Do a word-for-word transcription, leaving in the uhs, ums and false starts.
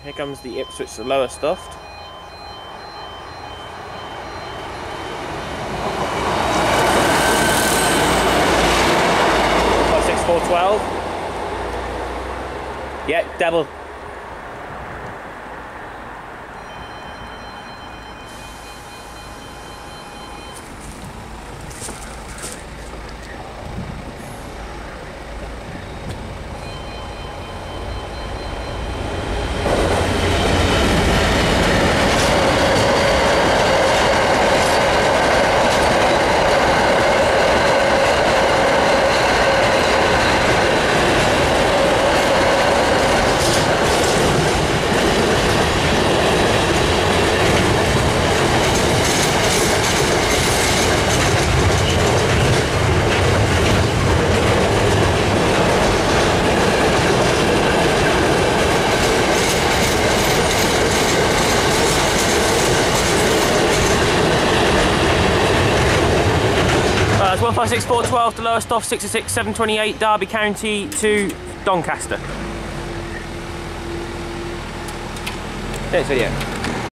Here comes the Ipswich, the lower stuffed. five six four twelve. Yeah, devil. one five six four twelve, the lowest off, six six seven twenty-eight, Derby County to Doncaster. Next video.